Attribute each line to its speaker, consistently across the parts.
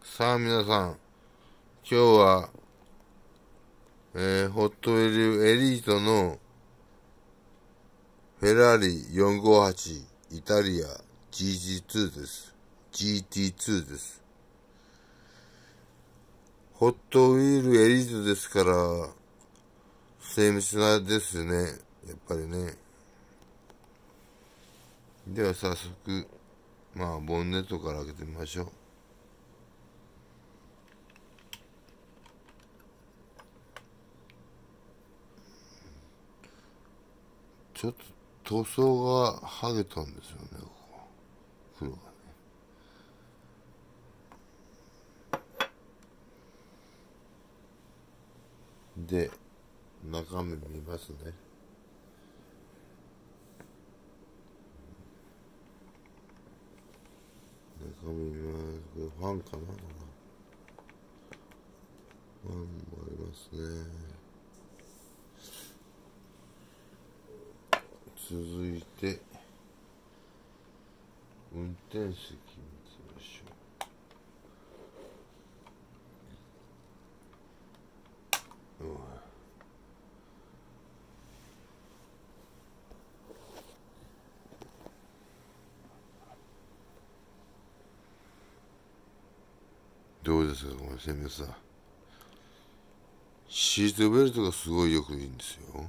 Speaker 1: さあ皆さん、今日は、ホットウェルエリートのフェラーリ458イタリア GT2 です。GT2 です。ホットウィールエリートですから、精密なですね。やっぱりね。では早速、ボンネットから開けてみましょう。ちょっと塗装が剥げたんですよね、ここ。黒がね。で、中身見ますね。中身見ます。これファンかな、ファンもありますね。続いて、運転席見てみましょう。どうですか、この鮮明さ。シートベルトがすごいよくいいんですよ。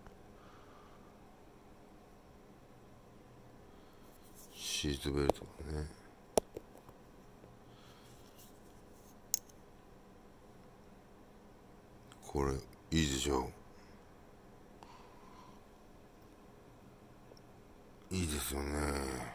Speaker 1: シートベルトがね。これ、いいでしょう。いいですよね。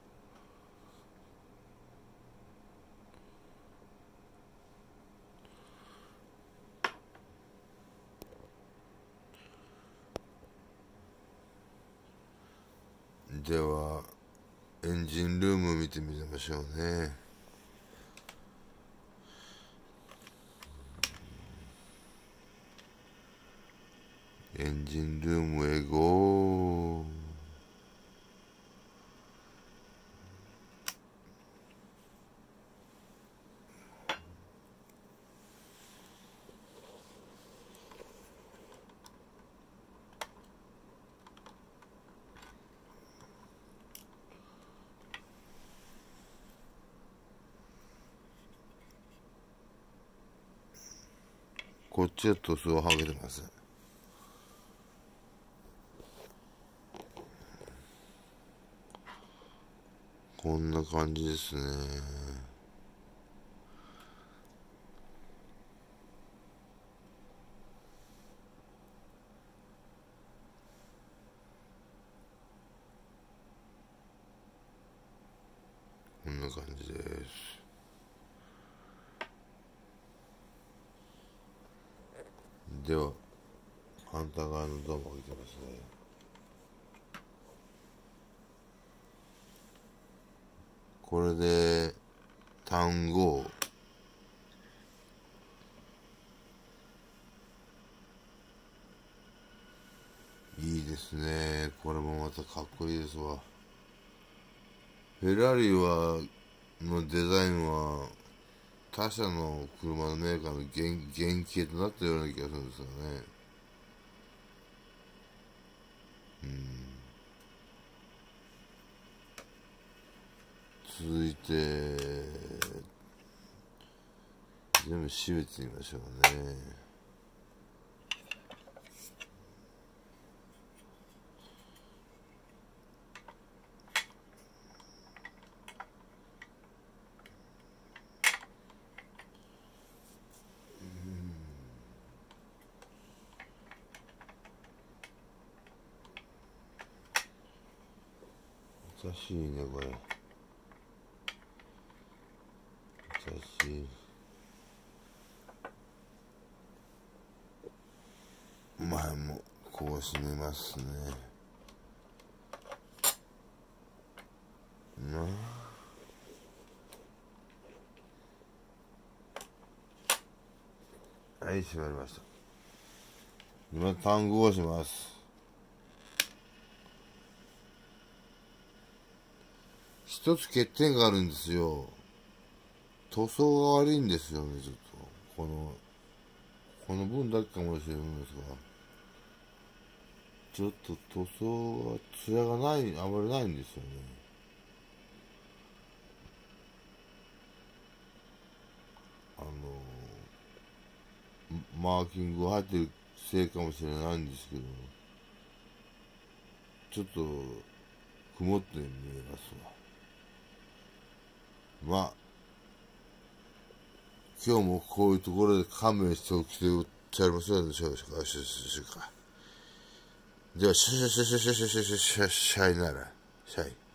Speaker 1: では、エンジンルームを見てみましょうね。エンジンルームへゴー。こっちは塗装剥げてます。こんな感じですね。こんな感じです。では、反対側のドアも開いてますね。これで、単語、いいですね。これもまたかっこいいですわ。フェラーリのデザインは、他社の車のメーカーの原型となったような気がするんですよね。続いて、全部閉めてみましょうね。難しいね、これ。難しい。前もこう閉めますね。はい、閉まりました。今、単語をします。一つ欠点があるんですよ。 塗装が悪いんですよね、ちょっと。この分だけかもしれないんですが、ちょっと塗装が、艶がない、あまりないんですよね。マーキングが入ってるせいかもしれないんですけど、ちょっと曇って見えますわ。まあ、今日もこういうところで勘弁しておきておっちゃいませんでしょうか。では、シャイなら、シャイ。